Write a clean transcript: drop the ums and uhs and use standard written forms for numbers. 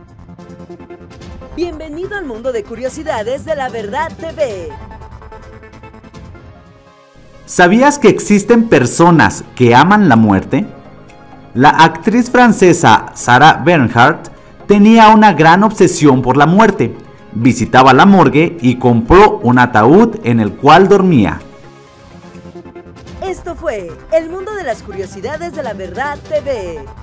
Bienvenido al mundo de curiosidades de La Verdad TV. ¿Sabías que existen personas que aman la muerte? La actriz francesa Sarah Bernhardt tenía una gran obsesión por la muerte. Visitaba la morgue y compró un ataúd en el cual dormía. Esto fue El mundo de las curiosidades de La Verdad TV.